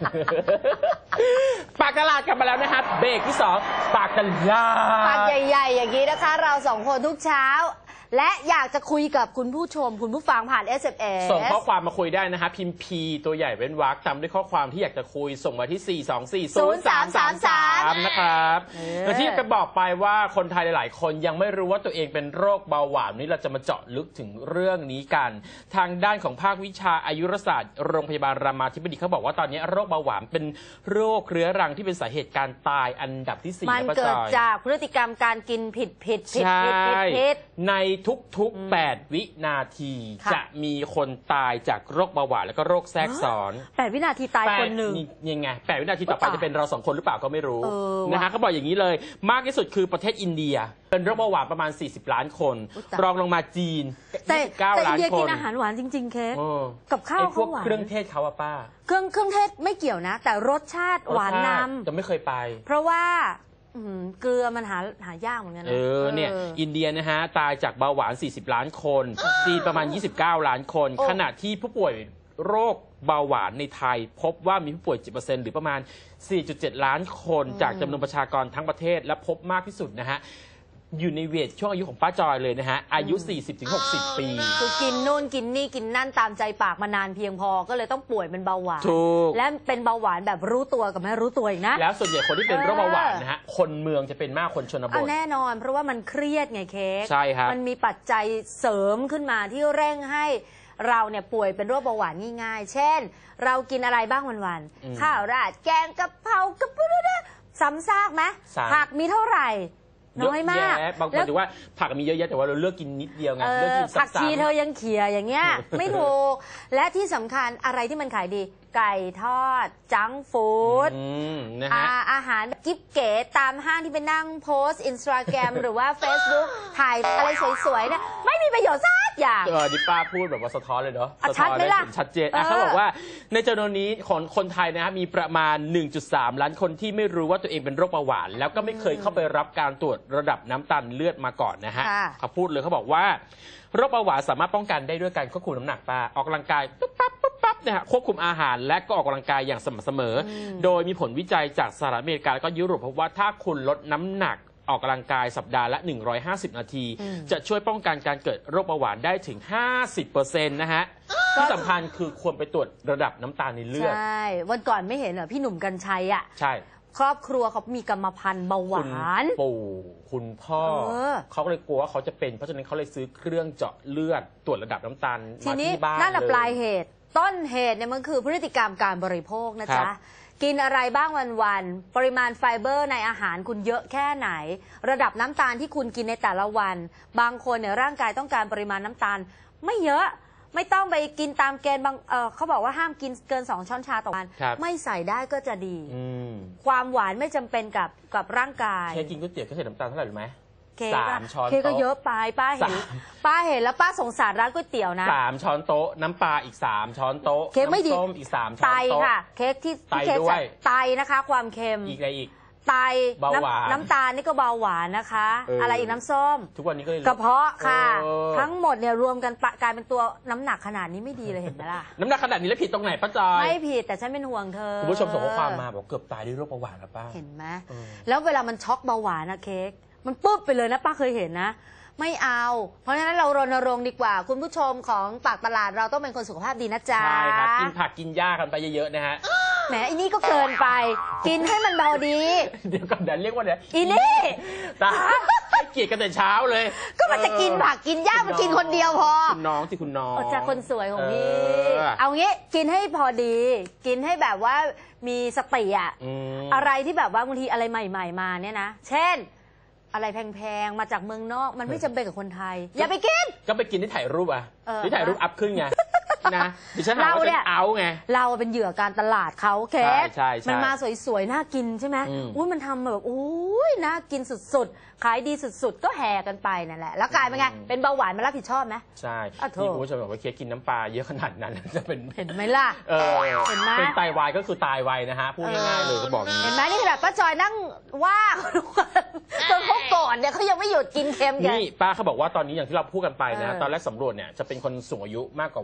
ปากตลาดกลับมาแล้วนะครับเบรกที่2ปากตลาดปากใหญ่ๆอย่างนี้นะคะเรา2คนทุกเช้าและอยากจะคุยกับคุณผู้ชมคุณผู้ฟังผ่าน SMS ส่งข้อความมาคุยได้นะครับพิมพ์ P ตัวใหญ่เว้นวรรคตามด้วยข้อความที่อยากจะคุยส่งมาที่ 4240333 นะครับและที่จะบอกไปว่าคนไทยหลายๆคนยังไม่รู้ว่าตัวเองเป็นโรคเบาหวานนี้เราจะมาเจาะลึกถึงเรื่องนี้กันทางด้านของภาควิชาอายุรศาสตร์โรงพยาบาลรามาธิบดีเขาบอกว่าตอนนี้โรคเบาหวานเป็นโรคเรื้อรังที่เป็นสาเหตุการตายอันดับที่4 มันเกิดจากพฤติกรรมการกินผิดในทุกๆ8 วินาทีจะมีคนตายจากโรคเบาหวานแล้วก็โรคแทรกซ้อน 8 วินาทีตายคนหนึ่งยังไง8 วินาทีต่อไปจะเป็นเรา2 คนหรือเปล่าก็ไม่รู้นะฮะเขาบอกอย่างนี้เลยมากที่สุดคือประเทศอินเดียเป็นโรคเบาหวานประมาณ40 ล้านคนรองลงมาจีน29 ล้านคนแต่อินเดียกินอาหารหวานจริงๆเค้กกับข้าวเขาหวานเครื่องเทศเขาอะป้าเครื่องเทศไม่เกี่ยวนะแต่รสชาติหวานนำแต่ไม่เคยไปเพราะว่าเกลือมันหายากเหมือนกันนะเนี่ยอินเดียนะฮะตายจากเบาหวาน40 ล้านคนจีนประมาณ29 ล้านคนขณะที่ผู้ป่วยโรคเบาหวานในไทยพบว่ามีผู้ป่วย 7% หรือประมาณ 4.7 ล้านคนจากจำนวนประชากรทั้งประเทศและพบมากที่สุดนะฮะอยู่ในเวทช่วงอายุของป้าจอยเลยนะฮะอายุ 40-60 ปีคือกินนู่นกินนี่กินนั่นตามใจปากมานานเพียงพอก็เลยต้องป่วยเป็นเบาหวานและเป็นเบาหวานแบบรู้ตัวกับไม่รู้ตัวอีกนะแล้วส่วนใหญ่คนที่เป็นโรคเบาหวานนะฮะคนเมืองจะเป็นมากคนชนบทแน่นอนเพราะว่ามันเครียดไงเค้กใช่ครับมันมีปัจจัยเสริมขึ้นมาที่เร่งให้เราเนี่ยป่วยเป็นโรคเบาหวานง่ายๆเช่นเรากินอะไรบ้างวันๆข้าวราดแกงกะเพรากะเพราซ้ำซากไหมผักมีเท่าไหร่น้อยมากบางคนถือว่าผักมีเยอะแยะแต่ว่าเราเลือกกินนิดเดียวไงเลือกกินผักชีเธอยังเขี่ยอย่างเงี้ยไม่ถูกและที่สำคัญอะไรที่มันขายดีไก่ทอดจังฟู้ดอาหารกิ๊บเก๋ตามห้างที่ไปนั่งโพสต์ Instagram หรือว่า Facebook ถ่ายอะไรสวยๆเนี่ยไม่มีประโยชน์สักอย่างดิป้าพูดแบบว่าสะท้อนเลยเนาะชัดไหมล่ะชัดเจนเขาบอกว่าในจำนวนนี้ของคนไทยนะครับมีประมาณ 1.3 ล้านคนที่ไม่รู้ว่าตัวเองเป็นโรคเบาหวานแล้วก็ไม่เคยเข้าไปรับการตรวจระดับน้ำตาลเลือดมาก่อนนะฮะเขาพูดเลยเขาบอกว่าโรคเบาหวานสามารถป้องกันได้ด้วยการควบคุมน้ำหนักป้าออกกำลังกายปั๊บนะฮะควบคุมอาหารและก็ออกกำลังกายอย่างสม่ำเสมอโดยมีผลวิจัยจากสหรัฐอเมริกาและก็ยุโรปพบว่าถ้าคุณลดน้ำหนักออกกำลังกายสัปดาห์ละ150 นาทีจะช่วยป้องกันการเกิดโรคเบาหวานได้ถึง 50% นะฮะที่สำคัญคือควรไปตรวจระดับน้ำตาลในเลือดใช่วันก่อนไม่เห็นเหรอพี่หนุ่มกรรชัยอ่ะใช่ครอบครัวเขามีกรรมพันธุ์เบาหวานคุณปู่คุณพ่อเขาก็เลยกลัวว่าเขาจะเป็นเพราะฉะนั้นเขาเลยซื้อเครื่องเจาะเลือดตรวจระดับน้ำตาลมาที่บ้านนั่นแหละปลายเหตุต้นเหตุเนี่ยมันคือพฤติกรรมการบริโภคนะจ๊ะกินอะไรบ้างวันๆปริมาณไฟเบอร์ในอาหารคุณเยอะแค่ไหนระดับน้ำตาลที่คุณกินในแต่ละวันบางคนเนี่ยร่างกายต้องการปริมาณน้ำตาลไม่เยอะไม่ต้องไปกินตามเกณฑ์บางเขาบอกว่าห้ามกินเกิน2 ช้อนชาต่อวันไม่ใส่ได้ก็จะดีความหวานไม่จำเป็นกับร่างกายแค่กินก๋วยเตี๋ยวก็ใส่น้ำตาลเท่าไหร่รู้ไหม3 ช้อนโต๊ะก็เยอะไปป้าเห็นแล้วป้าสงสารร้านก๋วยเตี๋ยวนะ 3 ช้อนโต๊ะน้ำปลาอีก3 ช้อนโต๊ะเค้กไม่ดีส้มอีก3 ช้อนโต๊ะไตค่ะเค้กที่เค้กไตนะคะความเค็มอีกอะไรอีกไตน้ำตาลนี่ก็เบาหวานนะคะอะไรอีกน้ำส้มทุกวันนี้ก็กระเพาะค่ะทั้งหมดเนี่ยรวมกันกลายเป็นตัวน้ำหนักขนาดนี้ไม่ดีเลยเห็นไหมล่ะน้ำหนักขนาดนี้แล้วผิดตรงไหนป้าจอยไม่ผิดแต่ฉันเป็นห่วงเธอคุณผู้ชมส่งข้อความมาบอกเกือบตายด้วยโรคเบาหวานครับป้าเห็นไหมแล้วเวลามันช็อกเบาหวานนะเค้กมันปุ๊บไปเลยนะป้าเคยเห็นนะไม่เอาเพราะฉะนั้นเรารณรงค์ดีกว่าคุณผู้ชมของปากตลาดเราต้องเป็นคนสุขภาพดีนะจ๊ะใช่ครับกินผักกินหญ้ากันไปเยอะๆนะฮะแหมอีนี่ก็เกินไปกินให้มันเบาดีเดี๋ยวก่อนเดี๋ยวเรียกว่าเนี่ยอีนี่ตาให้เกียรติกันแต่เช้าเลยก็มันจะกินผักกินหญ้ามันกินคนเดียวพอคุณน้องที่คุณน้องจากคนสวยของพี่เอางี้กินให้พอดีกินให้แบบว่ามีสติอะอะไรที่แบบว่าบางทีอะไรใหม่ๆมาเนี่ยนะเช่นอะไรแพงๆมาจากเมืองนอกมันไม่จำเป็นกับคนไทยอย่าไปกินก็ไปกินที่ถ่ายรูปอ่ะที่ถ่ายรูปอัพขึ้นไงนะดิฉันเราเนี่ยเอาไงเราเป็นเหยื่อการตลาดเขาแค่มันมาสวยๆน่ากินใช่ไหมอุ้ยมันทำแบบอุ้ยน่ากินสุดๆขายดีสุดๆก็แห่กันไปนั่นแหละแล้วกลายเป็นไงเป็นเบาหวานมารับผิดชอบไหมใช่ที่คุณผู้ชมบอกว่าเค้กกินน้ำปลาเยอะขนาดนั้นจะเป็นเห็นไหมล่ะเห็นไหมเป็นไตวายก็คือตายไวนะฮะพูดง่ายๆเลยก็บอกเห็นไหมนี่แบบป้าจอยนั่งว่าจนเขาก่อนเนี่ยเขายังไม่หยุดกินเค็มกันนี่ป้าเขาบอกว่าตอนนี้อย่างที่เราพูดกันไปนะตอนแรกสำรวจเนี่ยจะเป็นคนสูงอายุมากกว่าวัยรุ่นแต่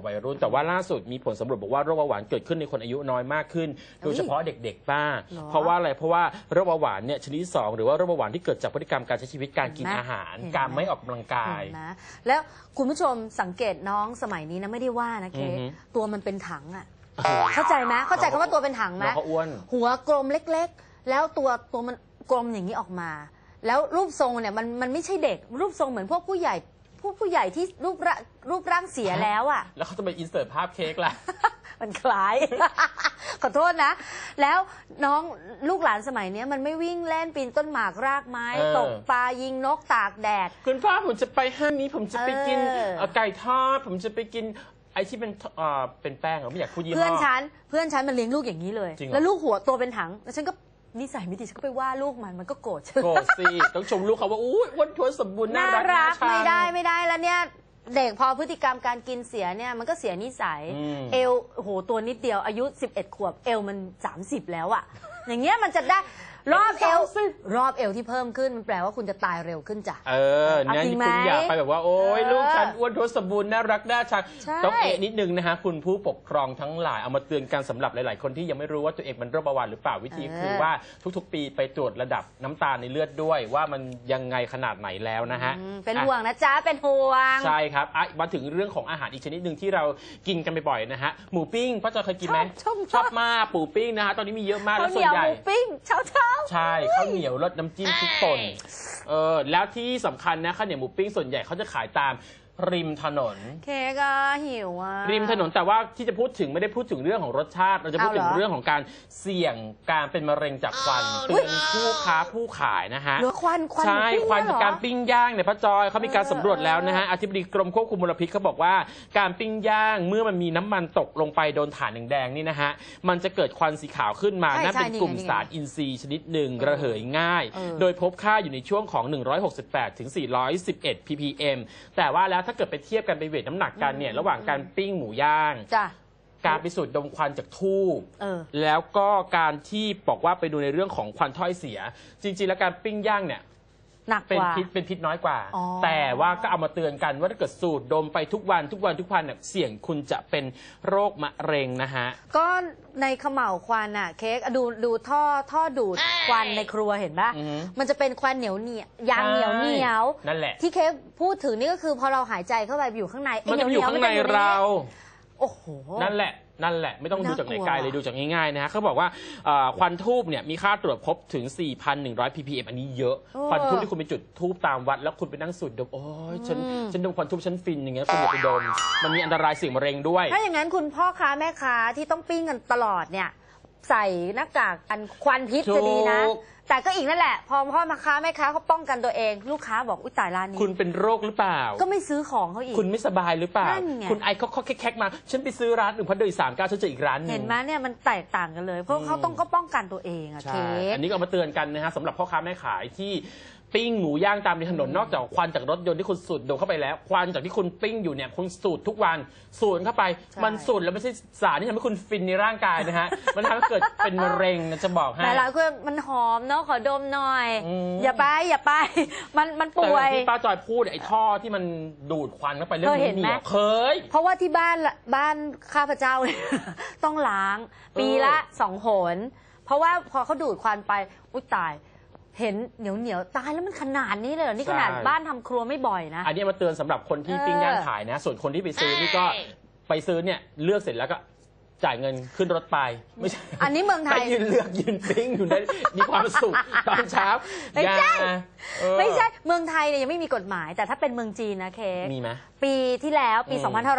ว่าล่าสุดมีผลสำรวจบอกว่าโรคเบาหวานเกิดขึ้นในคนอายุน้อยมากขึ้นโดยเฉพาะเด็กๆป้าเพราะว่าอะไรเพราะว่าโรคเบาหวานเนี่ยชนิดที่2หรือว่าโรคเบาหวานที่เกิดจากพฤติกรรมการใช้ชีวิตการกินอาหารการไม่ออกกำลังกายนะแล้วคุณผู้ชมสังเกตน้องสมัยนี้นะไม่ได้ว่านะเค้กตัวมันเป็นถังอ่ะเข้าใจไหมเข้าใจคำว่าตัวเป็นถังไหมหัวกลมเล็กๆแล้วตัวมันกลมอย่างนี้ออกมาแล้วรูปทรงเนี่ยมันไม่ใช่เด็กรูปทรงเหมือนพวกผู้ใหญ่ที่รูปร่างเสียแล้วอ่ะแล้วเขาจะไปอินเสิร์ตภาพเค้กล่ะมันคล้าย ขอโทษนะแล้วน้องลูกหลานสมัยนี้มันไม่วิ่งเล่นปีนต้นหมากรากไม้ตกปลายิงนกตากแดดคุณพ่อผมจะไปห้างนี้ผมจะไปกินไก่ทอดผมจะไปกินไอ้ที่เป็นแป้งไม่อยากพูดยี่ห้อเพื่อนฉันมันเลี้ยงลูกอย่างนี้เลยแล้วลูกหัวตัวเป็นถังแล้วฉันก็นิสัยไม่ดีฉันก็ไปว่าลูกมันก็โกรธโกรธสิต้องชมลูกเขาว่าอุ้ยอ้วนท้วนสมบูรณ์น่ารักไม่ได้แล้วเนี่ยเด็กพอพฤติกรรมการกินเสียเนี่ยมันก็เสียนิสัยเอวโหตัวนิดเดียวอายุ11 ขวบเอวมัน30แล้วอะอย่างเงี้ยมันจะได้รอบเอวที่เพิ่มขึ้นมันแปลว่าคุณจะตายเร็วขึ้นจ้ะเนี่ยคุณอยากไปแบบว่าโอ๊ยลูกฉันอ้วนท้วนสมบูรณ์น่ารักน่าชังต้องนิดนึงนะฮะคุณผู้ปกครองทั้งหลายเอามาเตือนกันสำหรับหลายๆคนที่ยังไม่รู้ว่าตัวเองเป็นโรคเบาหวานหรือเปล่าวิธีคือว่าทุกๆปีไปตรวจระดับน้ำตาลในเลือดด้วยว่ามันยังไงขนาดไหนแล้วนะฮะเป็นห่วงนะจ๊ะเป็นห่วงใช่ครับมาถึงเรื่องของอาหารอีกชนิดหนึ่งที่เรากินกันบ่อยๆนะฮะหมูปิ้งป้าจอยเคยกินไหมชอบมากหมูปิ้งนะฮะตอนนี้มีเยอะมากแล้วส่วนใหญ่หมูปิ้งเช้าใช่ข้าวเหนียวรสน้ำจิ้มพริกป่นแล้วที่สำคัญนะข้าวเหนียวหมูปิ้งส่วนใหญ่เขาจะขายตามริมถนนเค้กหิวอ่ะริมถนนแต่ว่าที่จะพูดถึงไม่ได้พูดถึงเรื่องของรสชาติเราจะพูดถึงเรื่องของการเสี่ยงการเป็นมะเร็งจากควันเตือนผู้ค้าผู้ขายนะฮะควันใช่ควันจากการปิ้งย่างเนี่ยพระจอยเขามีการสำรวจแล้วนะฮะอธิบดีกรมควบคุมมลพิษเขาบอกว่าการปิ้งย่างเมื่อมันมีน้ำมันตกลงไปโดนถ่านแดงๆนี่นะฮะมันจะเกิดควันสีขาวขึ้นมานั่นเป็นกลุ่มสารอินทรีย์ชนิดหนึ่งระเหยง่ายโดยพบค่าอยู่ในช่วงของ168ถึง411 ppm แต่ว่าแล้วถ้าเกิดไปเทียบกันไปเวทน้ำหนักกันเนี่ยระหว่างการปิ้งหมูย่างการไปสูดดมควันจากทูบแล้วก็การที่บอกว่าไปดูในเรื่องของควันถ้อยเสียจริงๆแล้วการปิ้งย่างเนี่ยเป็นพิษน้อยกว่าแต่ว่าก็เอามาเตือนกันว่าถ้าเกิดสูดดมไปทุกวันเนี่ยเสี่ยงคุณจะเป็นโรคมะเร็งนะฮะก็ในเขม่าวควันอ่ะเค้กดูท่อดูดควันในครัวเห็นปะมันจะเป็นควันเหนียวยางเหนียวนั่นแหละที่เค้กพูดถึงนี่ก็คือพอเราหายใจเข้าไปอยู่ข้างในมันจะอยู่ข้างในเราโอ้โหนั่นแหละไม่ต้องดูจากไหนไกลเลยดูจากง่ายๆนะฮะเขาบอกว่าควันทูบเนี่ยมีค่าตรวจพบถึง 4,100 ppm อันนี้เยอะควันทูบที่คุณไปจุดทูบตามวัดแล้วคุณไปนั่งสูดดมโอ้ยฉันดมควันทูบฉันฟินอย่างเงี้ยคุณอย่าไปดมมันมีอันตรายเสี่ยงมะเร็งด้วยถ้าอย่างนั้นคุณพ่อค้าแม่ค้าที่ต้องปิ้งกันตลอดเนี่ยใส่หน้ากากกันควันพิษจะดีนะแต่ก็อีกนั่นแหละพอพ่อค้าแม่ค้าเขาป้องกันตัวเองลูกค้าบอกอุ้ยตายร้านนี้คุณเป็นโรคหรือเปล่าก็ไม่ซื้อของเขาอีกคุณไม่สบายหรือเปล่าคุณไอเขาแคกมาฉันไปซื้อร้านอื่นเพราะเดิน39ฉันเจออีกร้านนึงเห็นไหมเนี่ยมันแตกต่างกันเลยเพราะเขาต้องก็ป้องกันตัวเองอะใช่อันนี้ก็มาเตือนกันนะฮะสำหรับพ่อค้าแม่ขายที่ปิ้งหมูย่างตามถนนนอกจากควันจากรถยนต์ที่คุณสูดดมเข้าไปแล้วควันจากที่คุณปิ้งอยู่เนี่ยคุณสูดทุกวันสูดเข้าไปมันสูดแล้วไม่ใช่สารที่ทำให้คุณฟินในร่างกายนะฮะมันทำให้เกิดเป็นมะเร็งนะจะบอกให้แต่ละคือมันหอมเนาะขอดมหน่อยอย่าไปมันป่วยที่ป้าจอยพูดไอ้ท่อที่มันดูดควันเข้าไปเรื่องนี้เนี่ยเคยเพราะว่าที่บ้านข้าพเจ้าต้องล้างปีละ2 หนเพราะว่าพอเขาดูดควันไปอุ้ยตายเห็นเหนียวตายแล้วมันขนาดนี้เลยเหรอนี่ขนาดบ้านทำครัวไม่บ่อยนะอันนี้มาเตือนสำหรับคนที่ปิ้งย่างขายนะส่วนคนที่ไปซื้อนี่ก็ไปซื้อเนี่ยเลือกเสร็จแล้วก็จ่ายเงินขึ้นรถไปไม่ใช่อันนี้เมืองไทยยืนเลือกยืนปิ้งอยู่ได้มีความสุขตอนเช้าไม่ใช่เมืองไทยเนี่ยยังไม่มีกฎหมายแต่ถ้าเป็นเมืองจีนนะเค้กมีไหมปีที่แล้วปี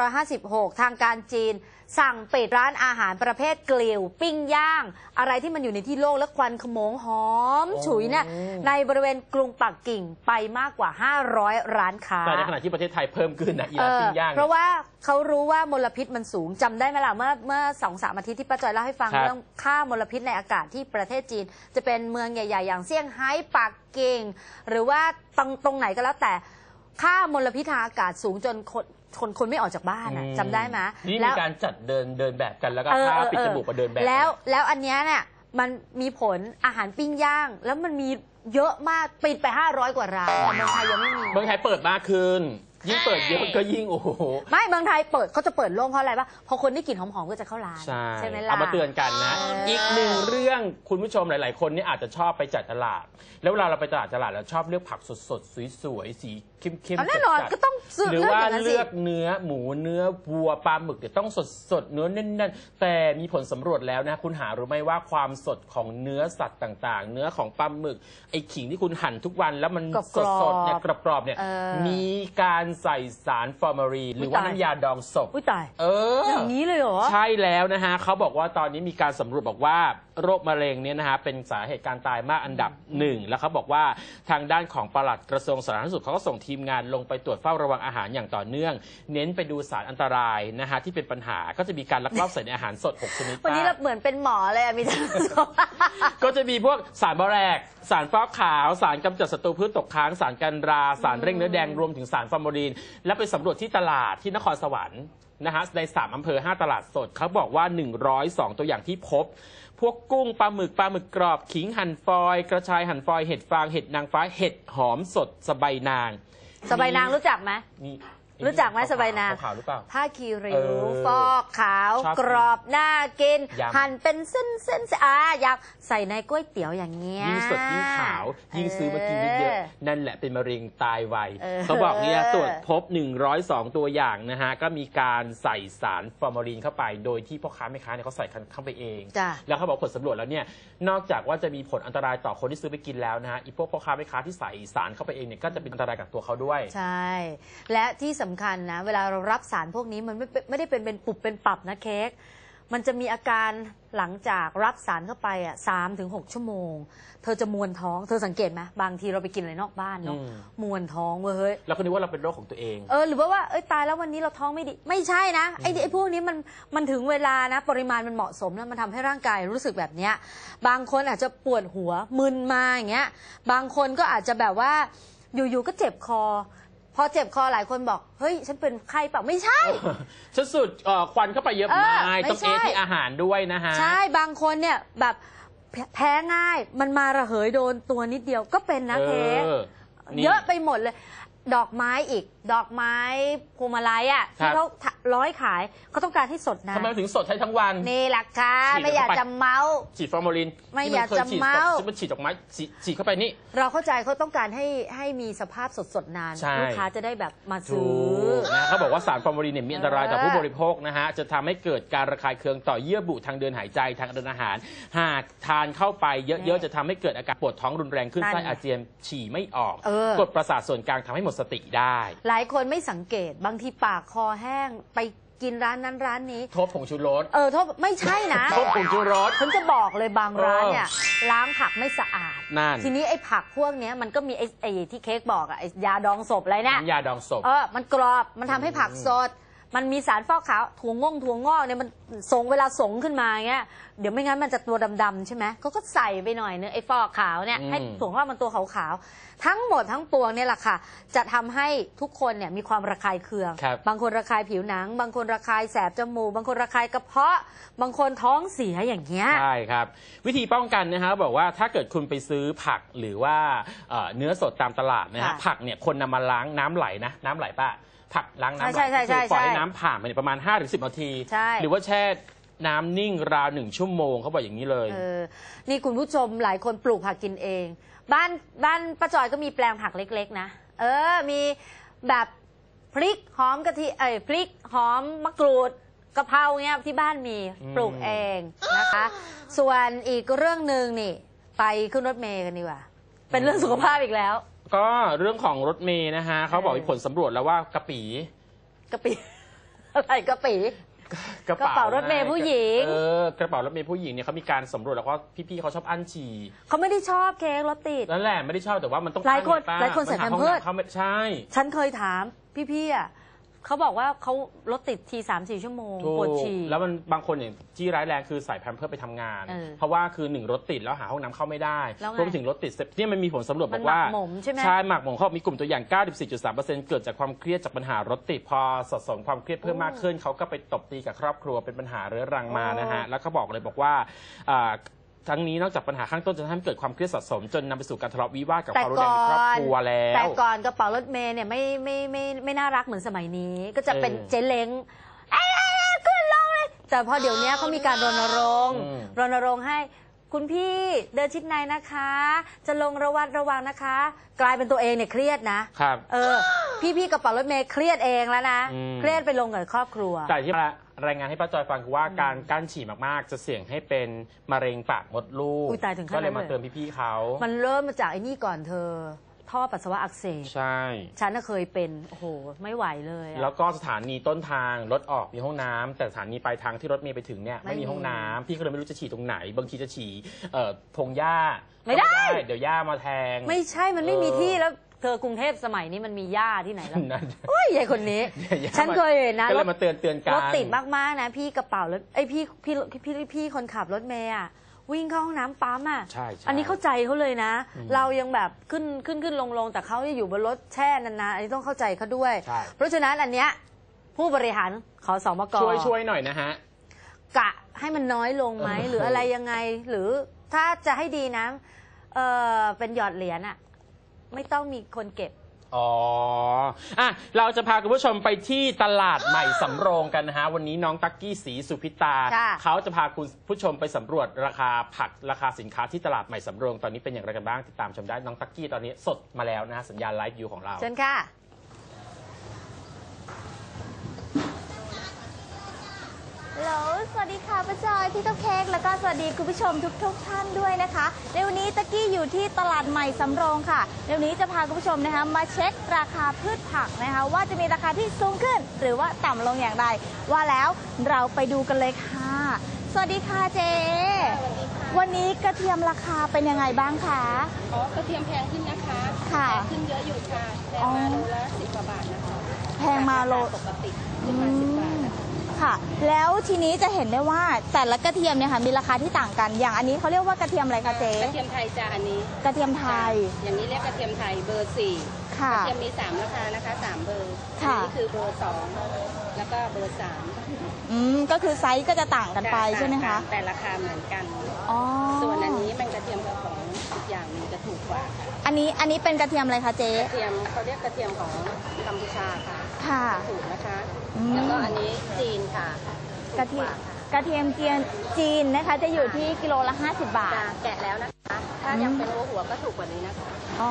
2556 ทางการจีนสั่งปิดร้านอาหารประเภทกลิ่วปิ้งย่างอะไรที่มันอยู่ในที่โล่งและควันขโมงหอมฉุยเนี่ยในบริเวณกรุงปักกิ่งไปมากกว่า500ร้านค้าแต่ในขณะที่ประเทศไทยเพิ่มขึ้นนะร้านปิ้งย่างเพราะว่าเขารู้ว่ามลพิษมันสูงจำได้ไหมล่ะเมื่อ 2-3 อาทิตย์ที่ป้าจอยเล่าให้ฟังเรื่องค่ามลพิษในอากาศที่ประเทศจีนจะเป็นเมืองใหญ่ๆอย่างเซี่ยงไฮ้ปักกิ่งหรือว่าตรงไหนก็แล้วแต่ค่ามลพิษทางอากาศสูงจนคนไม่ออกจากบ้านอ่ะจำได้ไหมนี่มีการจัดเดินแบบกันแล้วก็ผ้าปิดจมูกมาเดินแบบแล้วอันนี้เนี่ยมันมีผลอาหารปิ้งย่างแล้วมันมีเยอะมากปิดไป500 กว่าร้านแต่เมืองไทยยังไม่มีเมืองไทยเปิดมากขึ้นยิ่งเปิดเยอะก็ยิ่งโอ้โหไม่เมืองไทยเปิดเขาจะเปิดโล่งเพราะอะไรปะพอคนได้กลิ่นหอมๆก็จะเข้าร้านใช่ไหมล่ะเอามาเตือนกันนะอีกหนึ่งเรื่องคุณผู้ชมหลายๆคนนี่อาจจะชอบไปจัดตลาดแล้วเวลาเราไปตลาดเราชอบเลือกผักสดๆสวยๆสีเข้มๆแน่นอนก็ต้องซื้อหรือว่าเลือกเนื้อหมูเนื้อวัวปลาหมึกต้องสดๆเนื้อแน่นๆแต่มีผลสำรวจแล้วนะคุณหารู้ไหมว่าความสดของเนื้อสัตว์ต่างๆเนื้อของปลาหมึกไอ้ขิงที่คุณหั่นทุกวันแล้วมันสดๆเนี่ยกรอบๆเนี่ยมีการใส่สารฟอร์มาลีนหรือว่าน้ำยาดองศพอุ้ยตายอย่างนี้เลยเหรอใช่แล้วนะฮะเขาบอกว่าตอนนี้มีการสำรวจบอกว่าโรคมะเร็งเนี่ยนะฮะเป็นสาเหตุการตายมากอันดับ1แล้วเขาบอกว่าทางด้านของปลัดกระทรวงสาธารณสุขเขาก็ส่งทีมงานลงไปตรวจเฝ้าระวังอาหารอย่างต่อเนื่องเน้นไปดูสารอันตรายนะฮะที่เป็นปัญหาก็จะมีการลักลอบใส่ในอาหารสด6ชนิดวันนี้เราเหมือนเป็นหมอเลยมีก็จะมีพวกสารบอแรกสารฟอกขาวสารกำจัดศัตรูพืชตกค้างสารกันราสารเร่งเนื้อแดงรวมถึงสารฟอร์มาลีนและไปสำรวจที่ตลาดที่นครสวรรค์นะฮะใน3อำเภอ5ตลาดสดเขาบอกว่า102ตัวอย่างที่พบพวกกุ้งปลาหมึกกรอบขิงหั่นฟอยกระชายหั่นฟอยเห็ดฟางเห็ดนางฟ้าเห็ดหอมสดสะใบนางรู้จักไหมรู้จักไหมสบายนางขาวหรือเปล่าผ้าคีริ้วฟอกขาวกรอบน่ากินหั่นเป็นเส้นอยากใส่ในก๋วยเตี๋ยวอย่างเงี้ยยิ่งสดยิ่งขาวยิ่งซื้อมากินเยอะนั่นแหละเป็นมะเร็งตายไวเขาบอกเนี่ยตรวจพบ102ตัวอย่างนะฮะก็มีการใส่สารฟอร์มาลีนเข้าไปโดยที่พ่อค้าแม่ค้าเนี่ยเขาใส่เข้าไปเองแล้วเขาบอกผลสำรวจแล้วเนี่ยนอกจากว่าจะมีผลอันตรายต่อคนที่ซื้อไปกินแล้วนะฮะอีพวกพ่อค้าแม่ค้าที่ใส่สารเข้าไปเองเนี่ยก็จะเป็นอันตรายกับตัวเขาด้วยใช่และที่สำคัญนะเวลาเรารับสารพวกนี้มันไม่ได้เป็นปุบเป็นปรับนะเค้กมันจะมีอาการหลังจากรับสารเข้าไป3-6 ชั่วโมงเธอจะมวนท้องเธอสังเกตไหมบางทีเราไปกินอะไรนอกบ้านเนาะมวนท้องเฮ้ยเราก็นึกว่าเราเป็นโรคของตัวเองหรือว่าตายแล้ววันนี้เราท้องไม่ดีไม่ใช่นะไอ้พวกนี้มันถึงเวลานะปริมาณมันเหมาะสมแล้วมันทำให้ร่างกายรู้สึกแบบเนี้ยบางคนอาจจะปวดหัวมึนมาอย่างเงี้ยบางคนก็อาจจะแบบว่าอยู่ๆก็เจ็บคอพอเจ็บคอหลายคนบอกเฮ้ยฉันเป็นไข้เปล่าไม่ใช่ฉันสูดควันเข้าไปเยอะมากต้องที่อาหารด้วยนะฮะใช่บางคนเนี่ยแบบแพ้ง่ายมันมาระเหยโดนตัวนิดเดียวก็เป็นนะเค้กเยอะไปหมดเลยดอกไม้อีกดอกไม้พวงมาลัยที่เขาร้อยขายเขาต้องการให้สดนะทำไมถึงสดให้ทั้งวันนี่แหละค่ะไม่อยากจะเมาฉีดฟอร์มาลินไม่อยากจะเมามันฉีดดอกไม้ฉีดเข้าไปนี่เราเข้าใจเขาต้องการให้มีสภาพสดนานลูกค้าจะได้แบบมาซื้อนะเขาบอกว่าสารฟอร์มาลินเนี่ยมีอันตรายต่อผู้บริโภคนะฮะจะทำให้เกิดการระคายเคืองต่อเยื่อบุทางเดินหายใจทางเดินอาหารหากทานเข้าไปเยอะๆจะทำให้เกิดอาการปวดท้องรุนแรงขึ้นไส้อาเจียนฉี่ไม่ออกกดประสาทส่วนกลางทำให้หมดสติได้หลายคนไม่สังเกตบางทีปากคอแห้งไปกินร้านนั้นร้านนี้โทษผงชูรสโทษไม่ใช่นะโทษผงชูรสฉันจะบอกเลยบางร้านเนี่ยล้างผักไม่สะอาดนั่นทีนี้ไอ้ผักพวกนี้มันก็มีไอ้ที่เค้กบอกไอ้ยาดองศพอะไรเนี่ยยาดองศพมันกรอบมันทำให้ผักสดมันมีสารฟอกขาวถั่วงอกเนี่ยมันเวลาสงขึ้นมาเงี้ยเดี๋ยวไม่งั้นมันจะตัวดำๆใช่ไหมเขาก็ใส่ไปหน่อยนึงไอ้ฟอกขาวเนี่ยให้ถั่วงอกมันตัวขาวๆทั้งหมดทั้งปวงเนี่ยแหละค่ะจะทำให้ทุกคนเนี่ยมีความระคายเคืองบางคนระคายผิวหนังบางคนระคายแสบจมูกบางคนระคายกระเพาะบางคนท้องเสียอย่างเงี้ยใช่ครับวิธีป้องกันนะฮะบอกว่าถ้าเกิดคุณไปซื้อผักหรือว่าเนื้อสดตามตลาดนะฮะผักเนี่ยคนนำมาล้างน้ำไหลนะน้ำไหลป่ะผักล้างน้ำไหลคือปล่อยให้น้ำผ่านไปประมาณ 5-10 นาทีหรือว่าแช่น้ำนิ่งราว1 ชั่วโมงเขาบอกอย่างนี้เลยนี่คุณผู้ชมหลายคนปลูกผักกินเองบ้านป้าจอยก็มีแปลงผักเล็กๆนะมีแบบพริกหอมกะทิพริกหอมมะกรูดกะเพราเงี้ยที่บ้านมีปลูกเองนะคะส่วนอีกเรื่องหนึ่งนี่ไปขึ้นรถเมล์กันดีกว่าเป็นเรื่องสุขภาพอีกแล้วก็เรื่องของรถเมย์นะฮะเขาบอกมีผลสำรวจแล้วว่ากระปีอะไรกระปีกระเป๋ารถเมย์ผู้หญิงกระเป๋ารถเมย์ผู้หญิงเนี่ยเขามีการสำรวจแล้วก็พี่ๆเขาชอบอั้นฉี่เขาไม่ได้ชอบเค้กรถติดนั่นแหละไม่ได้ชอบแต่ว่ามันต้องหลายคนใส่แพมเพิร์สใช่ฉันเคยถามพี่เขาบอกว่าเขารถติดที 3-4 ชั่วโมงปวดฉี่แล้วมันบางคนอย่างที่ร้ายแรงคือใส่แพมเพิร์สไปทำงานเพราะว่าคือ1รถติดแล้วหาห้องน้ำเข้าไม่ได้รวมถึงรถติดเนี่ยมันมีผลสำรวจบอกว่าใช่หมักหมมเขามีกลุ่มตัวอย่าง 94.3% เกิดจากความเครียดจากปัญหารถติดพอสะสมความเครียดเพิ่มมากขึ้นเขาก็ไปตบตีกับครอบครัวเป็นปัญหาเรื้อรังมานะฮะแล้วเขาบอกเลยบอกว่าทั้งนี้นอกจากปัญหาข้างต้นจะทำให้เกิดความเครียดสะสมจนนำไปสู่การทะเลาะวิวาทกับความรุนแรงในครอบครัวแล้วแต่ก่อนกระเป๋ารถเมย์เนี่ยไม่น่ารักเหมือนสมัยนี้ก็จะเป็นเจ๊เล้งขึ้นลงเลยแต่พอเดี๋ยวนี้เขามีการรณรงค์ให้คุณพี่เดินชิดในนะคะ จะลงระวังนะคะ กลายเป็นตัวเองเนี่ยเครียดนะครับพี่กระเป๋ารถเมย์เครียดเองแล้วนะเครียดไปลงกับครอบครัวแต่ที่รายงานให้ป้าจอยฟังคือว่าการกั้นฉี่มากๆจะเสี่ยงให้เป็นมะเร็งปากมดลูกก็เลยมาเตือนพี่ๆเขามันเริ่มมาจากไอ้นี่ก่อนเธอท่อปัสสาวะอักเสบใช่ฉันเคยเป็นโอ้โหไม่ไหวเลยแล้วก็สถานีต้นทางรถออกมีห้องน้ำแต่สถานีปลายทางที่รถเมล์ไปถึงเนี่ยไม่มีห้องน้ำพี่ก็เลยไม่รู้จะฉี่ตรงไหนบางทีจะฉี่พงหญ้าไม่ได้เดี๋ยวหญ้ามาแทงไม่ใช่มันไม่มีที่แล้วเธอกรุงเทพสมัยนี้มันมีหญ้าที่ไหนแล้วโอ้ยยายคนนี้ฉันเคยเห็นนะก็เลยมาเตือนกันรถติดมากๆนะพี่กระเป๋ารถไอพี่คนขับรถเมล์วิ่งเข้าห้องน้ำปั๊มอันนี้เข้าใจเขาเลยนะเรายังแบบขึ้นลงแต่เขาอยู่บนรถแช่นานๆอันนี้ต้องเข้าใจเขาด้วยเพราะฉะนั้นอันเนี้ยผู้บริหารขอสมกช่วยหน่อยนะฮะกะให้มันน้อยลงไหมหรืออะไรยังไงหรือถ้าจะให้ดีนะเป็นหยอดเหรียญไม่ต้องมีคนเก็บเราจะพาคุณผู้ชมไปที่ตลาดใหม่สำโรงกันนะฮะวันนี้น้องตั๊กกี้ศรีสุพิตาเขาจะพาคุณผู้ชมไปสำรวจราคาผักราคาสินค้าที่ตลาดใหม่สำโรงตอนนี้เป็นอย่างไรกันบ้างติดตามชมได้น้องตั๊กกี้ตอนนี้สดมาแล้วนะสัญญาณไลฟ์อยู่ของเราเชิญค่ะฮัลโหลสวัสดีค่ะป้าจอยพี่ต๊กเค้กแล้วก็สวัสดีคุณผู้ชมทุกท่านด้วยนะคะในวันนี้ตั๊กกี้อยู่ที่ตลาดใหม่สำโรงค่ะในวันนี้จะพาคุณผู้ชมนะคะมาเช็คราคาพืชผักนะคะว่าจะมีราคาที่สูงขึ้นหรือว่าต่ำลงอย่างไรว่าแล้วเราไปดูกันเลยค่ะสวัสดีค่ะเจ๊วันนี้กระเทียมราคาเป็นยังไงบ้างคะกระเทียมแพงขึ้นนะคะค่ะแพงขึ้นเยอะอยู่ค่ะแพงมาโลละ10 กว่าบาทนะคะแพงมาโลปกติขึ้นมา10 บาทค่ะแล้วทีนี้จะเห็นได้ว่าแต่ละกระเทียมเนี่ยค่ะมีราคาที่ต่างกันอย่างอันนี้เขาเรียกว่ากระเทียมอะไรคะเจ๊กระเทียมไทยจ้าอันนี้กระเทียมไทยอย่างนี้เรียกกระเทียมไทยเบอร์4ค่ะกระเทียมมี3ราคานะคะ3เบอร์อันนี้คือเบอร์2แล้วก็เบอร์3 ก็คือไซส์ก็จะต่างกันไปใช่ไหมคะแต่ราคาเหมือนกันส่วนอันนี้เป็นกระเทียมของอีกอย่างนึงจะถูกกว่าอันนี้เป็นกระเทียมอะไรคะเจ๊กระเทียมเขาเรียกกระเทียมของกัมพูชาค่ะค่ะถูกนะคะแล้วก็อันนี้จีนค่ะกระเทียมจีนนะคะจะอยู่ที่กิโลละ50 บาทแกะแล้วนะคะถ้ายังเป็นหัวก็ถูกกว่านี้นะคะ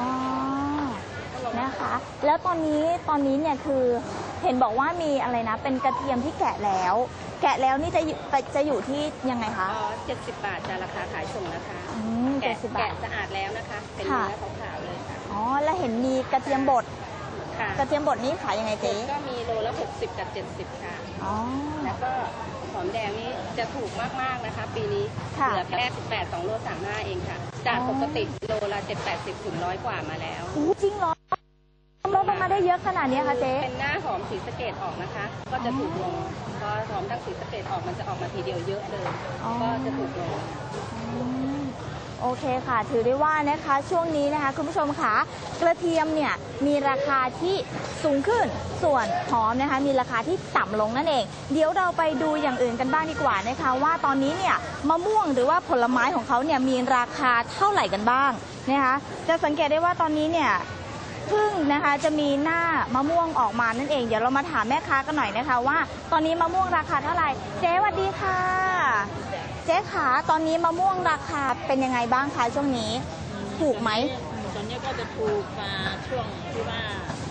นะคะแล้วตอนนี้เนี่ยคือเห็นบอกว่ามีอะไรนะเป็นกระเทียมที่แกะแล้วนี่จะอยู่ที่ยังไงคะ 70 บาทจะราคาขายส่งนะคะแกะสะอาดแล้วนะคะเป็นเนื้อขาวๆเลยค่ะแล้วเห็นมีกระเทียมบดกระเทียมบดนี้ขายยังไงเจ๊ก็มีโลละ60 กับ 70ค่ะแล้วก็หอมแดงนี่จะถูกมากๆนะคะปีนี้เหลือแค่18 2 โล 35เองค่ะจากปกติโลละ780 ถึง100 กว่ามาแล้วจริงเหรอลดลงมาได้เยอะขนาดนี้คะเจ๊เป็นหน้าหอมสีสะเกดออกนะคะก็จะถูกลงพอหอมทั้งสีสะเกดออกมันจะออกมาทีเดียวเยอะเลยก็จะถูกลงโอเคค่ะถือได้ว่านะคะช่วงนี้นะคะคุณผู้ชมค่ะกระเทียมเนี่ยมีราคาที่สูงขึ้นส่วนหอมนะคะมีราคาที่ต่ำลงนั่นเองเดี๋ยวเราไปดูอย่างอื่นกันบ้างดีกว่านะคะว่าตอนนี้เนี่ยมะม่วงหรือว่าผลไม้ของเขาเนี่ยมีราคาเท่าไหร่กันบ้างนะคะจะสังเกตได้ว่าตอนนี้เนี่ยเพิ่งนะคะจะมีหน้ามะม่วงออกมานั่นเองเดี๋ยวเรามาถามแม่ค้ากันหน่อยนะคะว่าตอนนี้มะม่วงราคาเท่าไหร่เจ๊สวัสดีค่ะเจ๊ขาตอนนี้มะม่วงราคาเป็นยังไงบ้างคะช่วงนี้ถูกไหมตอนนี้ก็จะถูกมาช่วงที่ว่า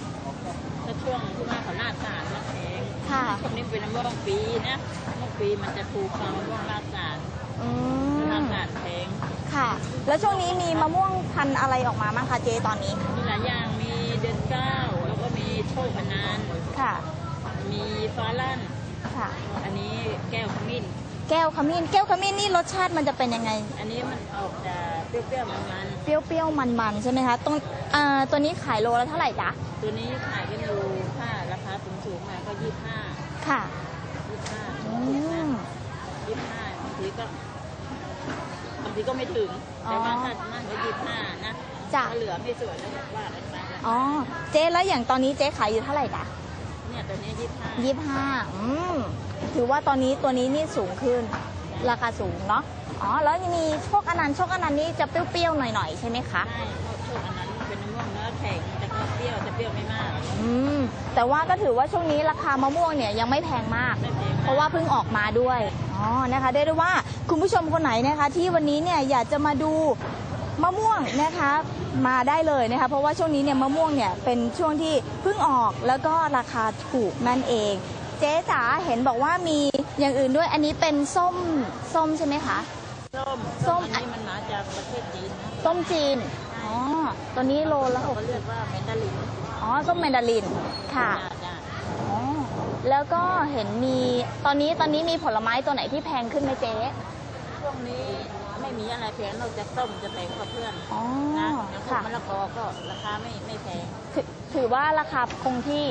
เขาหน้าศาลนะเองค่ะช่วงนี้เป็นมะม่วงปีนะมะม่วงปีมันจะถูกกว่ามะม่วงหน้าศาลหน้าศาลแพงค่ะแล้วช่วงนี้มีมะม่วงพันธุ์อะไรออกมาบ้างคะเจ๊ตอนนี้มีหลายอย่างมีเดือน9แล้วก็มีโชคอนันต์ค่ะมีฟ้าลั่นค่ะอันนี้แก้วขมิ้นนี่รสชาติมันจะเป็นยังไงอันนี้มันออกจะเปรี้ยวๆมันเปรี้ยวๆมันๆใช่ไหมคะตัวนี้ขายโลละเท่าไหร่จ๊ะตัวนี้ขายกันอยู่ถ้าราคาสูงๆมาก็25 ค่ะ 25บางทีก็ไม่ถึงแต่ว่าถ้ามันก็25นะจะเหลือไม่สวยแล้วว่ากันไปเจ๊แล้วอย่างตอนนี้เจ๊ขายอยู่เท่าไหร่จ๊ะเนี่ยตัวนี้ 25ถือว่าตอนนี้ตัวนี้นี่สูงขึ้นราคาสูงเนาะอ๋อแล้วยังมีโชคอนันต์นี่จะเปรี้ยวๆหน่อยๆใช่ไหมคะใช่ช่วงอันนั้นเป็นมะม่วงเนื้อแข็งแต่ก็เปรี้ยวจะเปรี้ยวไม่มากแต่ว่าก็ถือว่าช่วงนี้ราคามะม่วงเนี่ยยังไม่แพงมากไม่แพงมากเพราะว่าเพิ่งออกมาด้วยอ๋อนะคะได้ว่าคุณผู้ชมคนไหนนะคะที่วันนี้เนี่ยอยากจะมาดูมะม่วงนะคะมาได้เลยนะคะเพราะว่าช่วงนี้เนี่ยมะม่วงเนี่ยเป็นช่วงที่เพิ่งออกแล้วก็ราคาถูกนั่นเองเจ๊จ๋าเห็นบอกว่ามีอย่างอื่นด้วยอันนี้เป็นส้มใช่ไหมคะส้มอันนี้มันมาจากประเทศจีนนะส้มจีนอ๋อตัวนี้โลละเขาเรียกว่าแมนดารินอ๋อส้มแมนดารินค่ะจ้าอ๋อแล้วก็เห็นมีตอนนี้มีผลไม้ตัวไหนที่แพงขึ้นไหมเจ๊ช่วงนี้ไม่มีอะไรแพงนอกจากส้มจะแพงกว่าเพื่อนอ๋อนะอย่างพวกค่ะมะละกอก็ราคาไม่แพงถือว่าราคาคงที่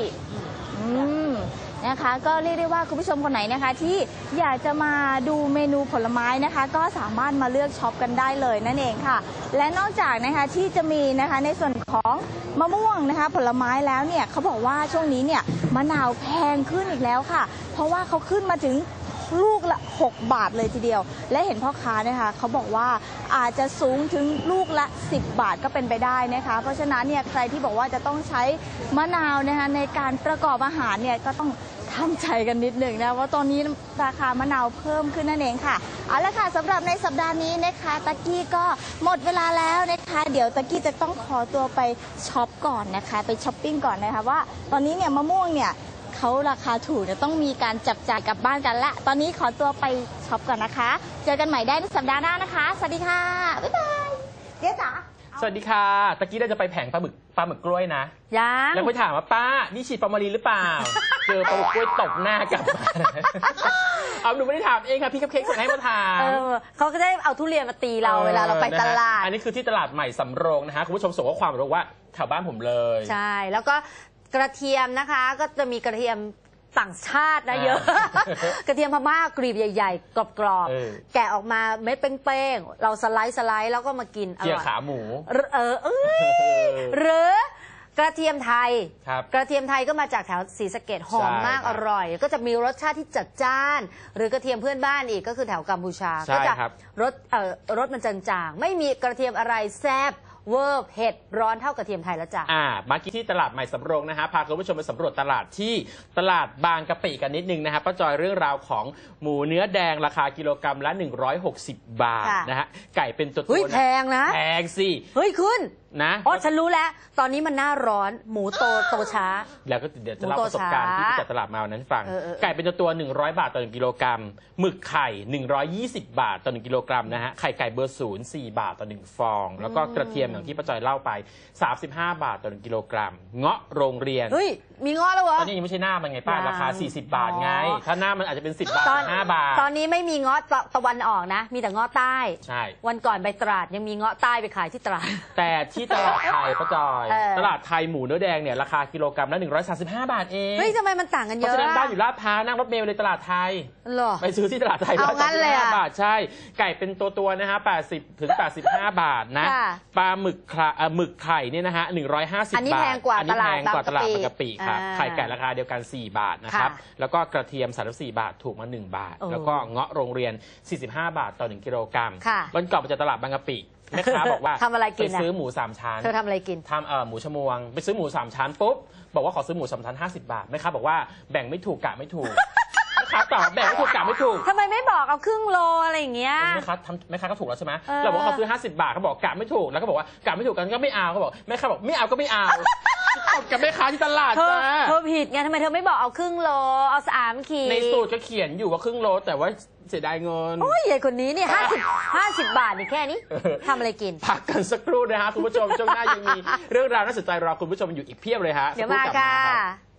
นะคะก็เรียกได้ว่าคุณผู้ชมคนไหนนะคะที่อยากจะมาดูเมนูผลไม้นะคะก็สามารถมาเลือกช็อปกันได้เลยนั่นเองค่ะและนอกจากนะคะที่จะมีนะคะในส่วนของมะม่วงนะคะผลไม้แล้วเนี่ยเขาบอกว่าช่วงนี้เนี่ยมะนาวแพงขึ้นอีกแล้วค่ะเพราะว่าเขาขึ้นมาถึงลูกละ6 บาทเลยทีเดียวและเห็นพ่อค้านะคะเขาบอกว่าอาจจะสูงถึงลูกละ10 บาทก็เป็นไปได้นะคะเพราะฉะนั้นเนี่ยใครที่บอกว่าจะต้องใช้มะนาวนะคะในการประกอบอาหารเนี่ยก็ต้องทำใจกันนิดหนึ่งนะว่าตอนนี้ราคามะนาวเพิ่มขึ้นนั่นเองค่ะเอาละค่ะสำหรับในสัปดาห์นี้นะคะตะกี้ก็หมดเวลาแล้วนะคะเดี๋ยวตะกี้จะต้องขอตัวไปช็อปก่อนนะคะไปช้อปปิ้งก่อนนะคะว่าตอนนี้เนี่ยมะม่วงเนี่ยเขาราคาถูกจะต้องมีการจับจ่ายกลับบ้านกันละตอนนี้ขอตัวไปช็อปก่อนนะคะเจอกันใหม่ได้ในสัปดาห์หน้านะคะสวัสดีค่ะบ๊ายบายเจ๊จ๋าสวัสดีค่ะตะกี้เราจะไปแผงปลาหมึกกล้วยนะยังแล้วไปถามว่าป้านี่ฉีดฟอร์มาลีนหรือเปล่า เจอปลาหมึกกล้วยตกหน้ากลับมาเอาหนูไม่ได้ถามเองค่ะพี่คัพเค้กส่งให้มาถามเขาก็ได้เอาทุเรียนมาตีเราเวลาเราไปตลาดอันนี้คือที่ตลาดใหม่สำโรงนะฮะคุณผู้ชมส่งข้อความมาบอกว่าแถวบ้านผมเลยใช่แล้วก็กระเทียมนะคะก็จะมีกระเทียมต่างชาตินะเยอะ กระเทียมพม่ากรีบใหญ่ๆกรอบๆแกะออกมาเม็ดเป้งๆเราสไลด์แล้วก็มากินอร่อยเจียวขาหมูหรือกระเทียมไทยครับกระเทียมไทยก็มาจากแถวศรีสะเกษหอมมากใช่ครับอร่อย ก็จะมีรสชาติที่จัดจ้าน หรือกระเทียมเพื่อนบ้านอีกก็คือแถวกัมพูชาใช่ก็จะครับรสมันจางๆไม่มีกระเทียมอะไรแซ่บเวอร์เผ็ดร้อนเท่ากระเทียมไทยแล้วจ้ะมาที่ตลาดใหม่สำโรงนะฮะพาคุณผู้ชมไปสำรวจตลาดที่ตลาดบางกะปิกันนิดนึงนะฮะป้าจอยเรื่องราวของหมูเนื้อแดงราคากิโลกรัมละ160 บาทค่ะนะฮะไก่เป็นตัวเฮ้ยแพงนะแพงสิเฮ้ยคุณนะอ๋อฉันรู้แล้ว ตอนนี้มันหน้าร้อนหมูโตช้าแล้วก็เดี๋ยวจะเล่าประสบการณ์ที่ไปจัดตลาดมาวันนั้นให้ฟัง ไก่เป็นตัว100 บาทต่อ1กิโลกรัมหมึกไข่120 บาทต่อ1กิโลกรัมนะฮะไข่ไก่เบอร์0 4 บาทต่อ1ฟองแล้วก็กระเทียมอย่างที่ป้าจอยเล่าไป35 บาทต่อ1กิโลกรัมเงาะโรงเรียนเฮ้ยมีง้อแล้วเหรอตอนนี้ยังไม่ใช่หน้ามันไงป้าราคา40 บาทไงถ้าหน้ามันอาจจะเป็น10 บาทตอน 5 บาทตอนนี้ไม่มีเงาะตะวันออกนะ มีแต่เงาะใต้ใช่วันก่อนไปตราดยังมีเงาะใต้ไปขายที่ตราดแต่ที่ตลาดไทยป้าจอยเออตลาดไทยหมูเนื้อแดงเนี่ยราคากิโลกรัมละ135 บาทเองเฮ้ยทำไมมันต่างกันเพเยราะอะฉะนั้นบ้านอะอยู่ลาดพร้าวนั่งรถเมล์ไปเลยตลาดไทยเหรอไปซื้อที่ตลาดไทยเอางั้นเลยอะ 135 บาทใช่ ไก่เป็นตัวๆนะฮะ80 ถึง 85 บาทนะค่ะปลาหมึกไข่เนี่ยนะฮะ150 อันนี้บาทแพงกว่าอันนี้แพงกว่าตลาดตลาดบางกะปิครับอ่าไข่ไก่ราคาเดียวกัน 4 บาทนะครับค่ะแล้วก็กระเทียม34 บาทถูกมา1 บาทโอ้แล้วก็เงาะโรงเรียน 45 บาทต่อ1กิโลกรัมค่ะวันก่อนไปจากตลาดบางกะปิแม่ค้าบอกว่าทำอะไรกินไปอะซื้อหมู3ชั้นเธอทำอะไรกินทำหมูชมวงไปซื้อหมู3ชั้นปุ๊บบอกว่าขอซื้อหมู3ชั้น50 บาทแม่ค้าบอกว่าแบ่งไม่ถูกกะไม่ถูก แม่ค้าตอบแบ่งไม่ถูกกะไม่ถูกทำไมไม่บอกเอาครึ่งโลอะไรอย่างเงี้ยแม่ค้าก็ถูกแล้วใช่ไหมเออเราบอกว่าเขาซื้อ50 บาทเขาบอกกะไม่ถูกแล้วก็บอกว่ากะไม่ถูกกันก็ไม่เอาเขาบอกแม่ค้าบอกไม่เอาก็ไม่เอาตอบกับแม่ค้าที่ตลาดเธอจ้าเธอผิดไงทำไมเธอไม่บอกเอาครึ่งโลเอา3 ขีดในสูตรก็เขียนอยู่ว่าครึ่งโลแต่ว่าเสียดายเงินโอ้ยใหญ่คนนี้นี่50 บาทนี่แค่นี้ทำอะไรกินพักกันสักครู่นะฮะคุณผู้ชมช่วงหน้ายังมีเรื่องราวน่าสนใจรอคุณผู้ชมอยู่อีกเพียบเลยฮะเดี๋ยวสักมารู่กลับค่ะรับ